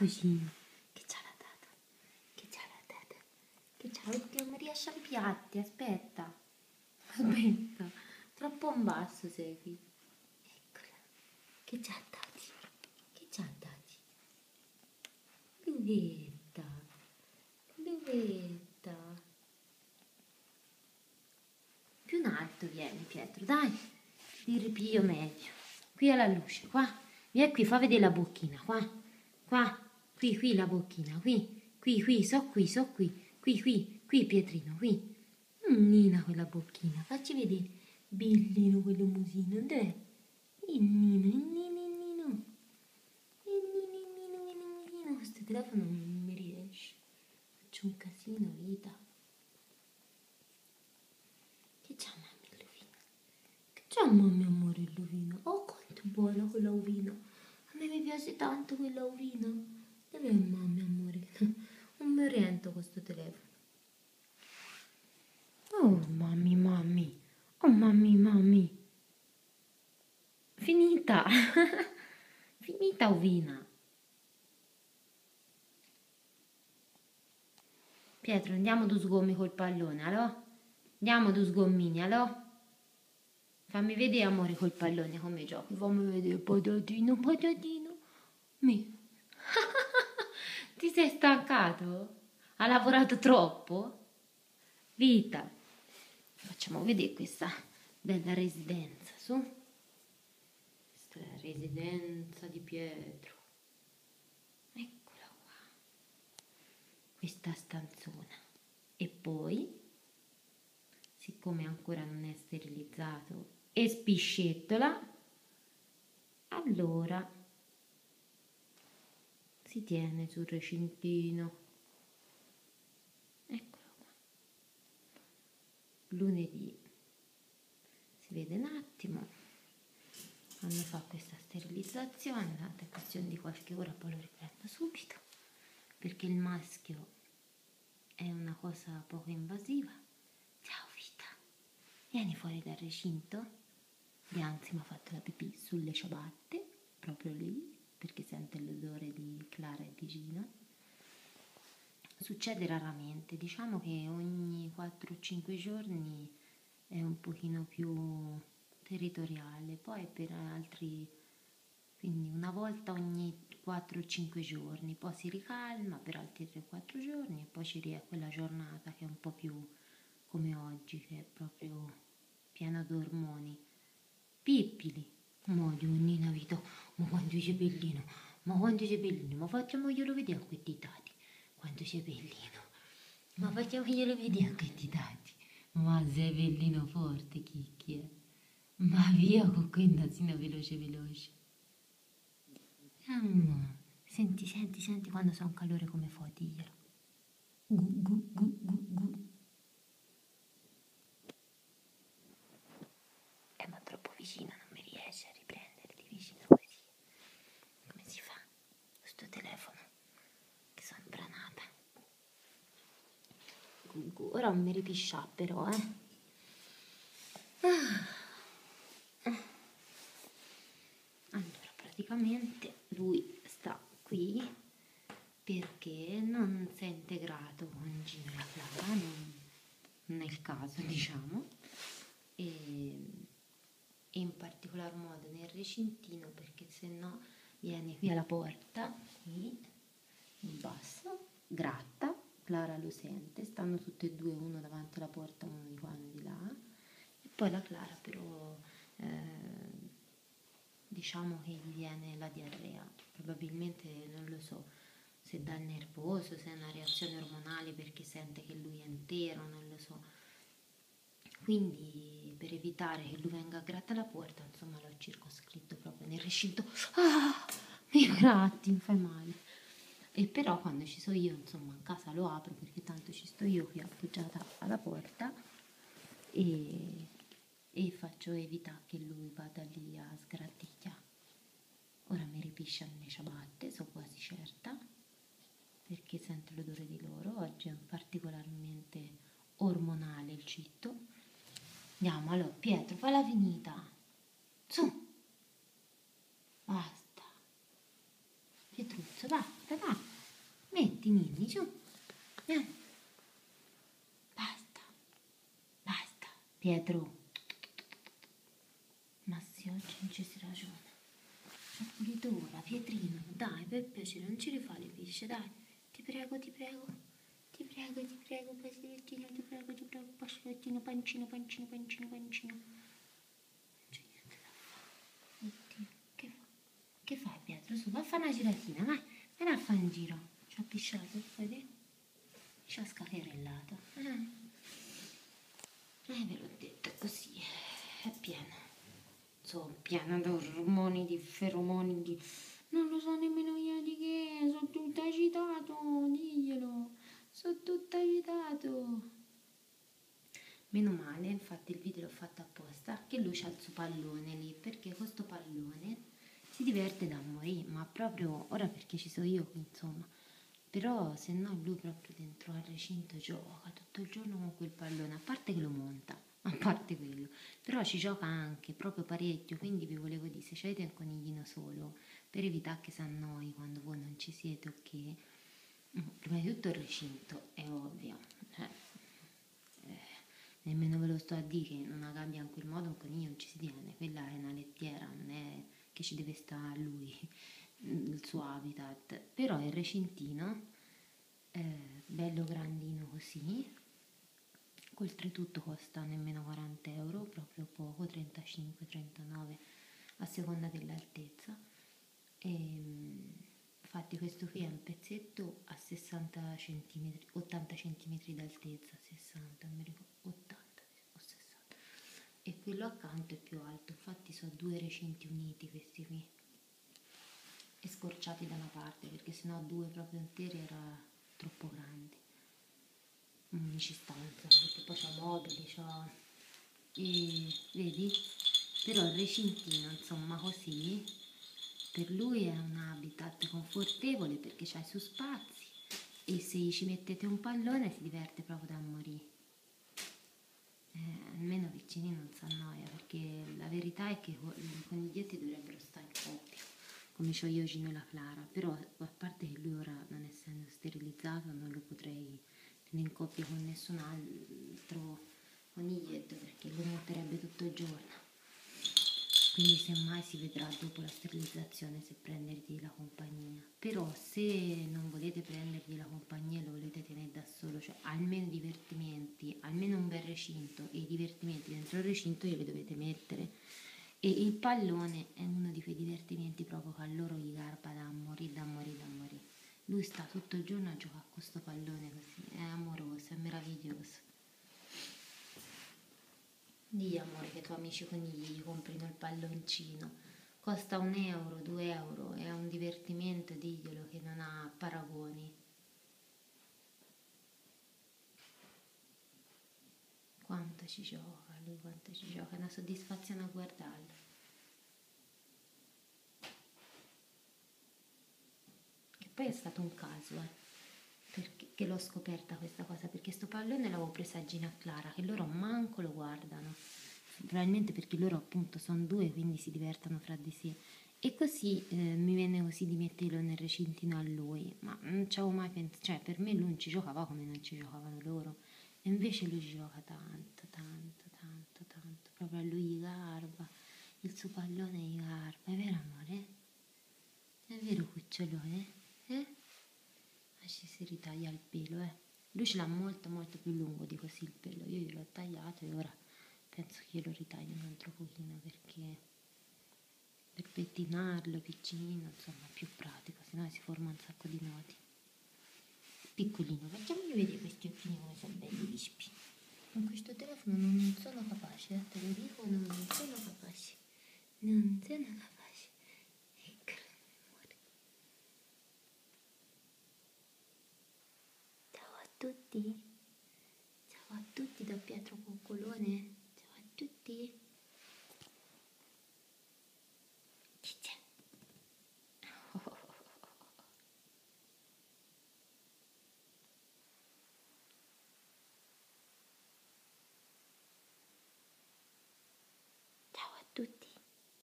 così. Che c'ha la tata? Che c'ha la tata? Che c'ha? Oddio, mi riesce ai piatti, aspetta. Aspetta. Troppo in basso sei qui. Eccola. Che c'ha tati? Che c'ha tati? Luvetta. Luvetta. Più in alto vieni, Pietro, dai. Ti ripio meglio. Qui alla luce, qua. Vieni qui, fa vedere la bocchina, qua. Qua. Qui la bocchina, qui, so qui, Pietrino, qui. Nina quella bocchina, facci vedere. Bellino quello musino, dai. Il Nino. Questo telefono non mi riesce. Faccio un casino, vita. Che c'ha mamma il Lovino? Che c'ha mamma amore il Lovino? Oh, quanto è buono quell'ovino. A me mi piace tanto quell'ovino. Dove è mamma amore? Non mi oriento questo telefono. Oh, mammi. Oh, mammi. Finita. Finita ovina. Pietro, andiamo due sgommi col pallone, allò? Andiamo due sgommini, allò? Fammi vedere, amore, col pallone come giochi. Fammi vedere, patatino. Mi. Ti sei stancato? Ha lavorato troppo? Vita. Facciamo vedere questa bella residenza, su. Questa è la residenza di Pietro. Eccola qua. Questa stanzona. E poi, siccome ancora non è sterilizzato e spiscettola, allora si tiene sul recintino. Eccolo qua. Lunedì si vede un attimo quando fa questa sterilizzazione, tanto è questione di qualche ora, poi lo riprendo subito perché il maschio è una cosa poco invasiva. Ciao vita, vieni fuori dal recinto. Anzi mi ha fatto la pipì sulle ciabatte, proprio lì, perché sente l'odore di Clara e di Gina. Succede raramente, diciamo che ogni 4-5 giorni è un pochino più territoriale, poi per altri, quindi una volta ogni 4-5 giorni, poi si ricalma per altri 3-4 giorni e poi ci riè quella giornata che è un po' più come oggi, che è proprio piena di ormoni. Pippili, Nina vita, ma quanto sei bellino, ma facciamoglielo vedere a questi tati, quanto sei bellino, ma facciamoglielo vedere a questi tati, ma sei bellino forte, chicchi, ma via con quel nasino veloce. Senti quando fa un calore come fa, diglielo. Gu. Ma troppo vicino, non mi riesce a riprendere di vicino così. Come si fa? Questo telefono che sono imbranata. Ora non mi ripiscia però, Allora, praticamente lui sta qui perché non si è integrato con Gino e la Clara, nel caso, diciamo, e in particolar modo nel recintino, perché se no viene qui alla porta, qui in basso, gratta, Clara lo sente, stanno tutte e due, uno davanti alla porta, uno di qua, uno di là, e poi la Clara però diciamo che gli viene la diarrea, probabilmente non lo so se dal nervoso, se è una reazione ormonale perché sente che lui è intero, non lo so. Quindi per evitare che lui venga a grattare la porta, insomma l'ho circoscritto proprio nel recinto. Mi gratti, mi fai male. E però quando ci sono io, insomma, a casa lo apro perché tanto ci sto io qui appoggiata alla porta e faccio evitare che lui vada lì a sgrattiglia. Ora mi ripiscia nelle ciabatte, sono quasi certa, perché sento l'odore di loro. Oggi è particolarmente ormonale il citto. Andiamo, allora, Pietro, falla finita. Su. Basta. Pietruzzo, va, basta, dai. Metti, Nini, su. Basta, basta. Pietro. Ma sì, oggi non ci si ragiona. C'ho pulito ora, Pietrino. Dai, per piacere, non ci rifà le pisce, dai. Ti prego, ti prego. Ti prego, ti prego, pasilettino, ti prego, pasilettino, pancino, pancino, pancino, pancino. Non c'è niente da fare. Oddio, che fa? Che fai, Pietro? Su, va a fare una giratina, vai. Vai a fare un giro. Ci ha pisciato, vedi? Ci ha scacherellato. Ve l'ho detto, è così. È pieno. Sono piena di ormoni, di feromoni, di... Non lo so nemmeno io di che, sono tutta agitato, diglielo. Sono tutta agitato. Meno male, infatti il video l'ho fatto apposta, che lui c'ha il suo pallone lì, perché questo pallone si diverte da morire, ma proprio ora perché ci sono io qui, insomma. Però se no lui proprio dentro al recinto gioca tutto il giorno con quel pallone, a parte che lo monta, a parte quello, però ci gioca anche proprio parecchio, quindi vi volevo dire, se avete un coniglino solo, per evitare che si annoi quando voi non ci siete o che, prima di tutto il recinto, è ovvio, cioè, nemmeno ve lo sto a dire che in una gabbia in quel modo un coniglio non ci si tiene, quella è una lettiera, non è che ci deve stare lui, il suo habitat, però il recintino, bello grandino così, oltretutto costa nemmeno 40 euro, proprio poco, 35-39 a seconda dell'altezza. Infatti questo qui è un pezzetto a 60 cm, 80 cm d'altezza, 60, non mi ricordo, 80 o 60. E quello accanto è più alto, infatti sono due recinti uniti questi qui. E scorciati da una parte, perché sennò due proprio interi era troppo grandi. Ci stanza, perché poi c'ha mobili, c'ha... E vedi? Però il recintino, insomma, così, per lui è un habitat confortevole perché c'ha i suoi spazi e se ci mettete un pallone si diverte proprio da morire. Almeno vicini non si annoia, perché la verità è che i coniglietti dovrebbero stare in coppia, come c'ho io Gino e la Clara, però a parte che lui ora, non essendo sterilizzato, non lo potrei tenere in coppia con nessun altro coniglietto perché lo metterebbe tutto il giorno. Quindi semmai si vedrà dopo la sterilizzazione se prendergli la compagnia. Però se non volete prendergli la compagnia e lo volete tenere da solo, cioè almeno divertimenti, almeno un bel recinto e i divertimenti dentro il recinto glieli dovete mettere. E il pallone è uno di quei divertimenti proprio che a loro gli garba da morire, da morire, da morire. Lui sta tutto il giorno a giocare a questo pallone così, è amoroso, è meraviglioso. Dì amore che i tuoi amici conigli gli comprino il palloncino, costa 1 euro, 2 euro, è un divertimento, diglielo che non ha paragoni. Quanto ci gioca lui, quanto ci gioca, è una soddisfazione a guardarlo. Che poi è stato un caso, che l'ho scoperta questa cosa, perché sto pallone l'avevo presa a Gina Clara, che loro manco lo guardano, probabilmente perché loro appunto sono due, quindi si divertono fra di sé. E così mi venne così di metterlo nel recintino a lui, ma non ci avevo mai pensato, cioè per me lui non ci giocava come non ci giocavano loro, e invece lui ci gioca tanto, tanto, tanto, tanto, proprio a lui gli garba, il suo pallone gli garba, è vero amore? È vero cucciolone? Eh? Ci si ritaglia il pelo, Lui ce l'ha molto molto più lungo di così il pelo, io gliel'ho tagliato e ora penso che glielo ritaglio un altro pochino perché per pettinarlo piccinino, insomma, è più pratico, sennò si forma un sacco di nodi. Piccolino, facciamogli vedere questi occhini come sono belli vispi. Con questo telefono non sono capace, te lo dico, non sono capace. Non sono capace. Eccolo, amore. Ciao a tutti. Ciao a tutti da Pietro Coccolone. Ciao a tutti. Ciccia. Ciao a tutti.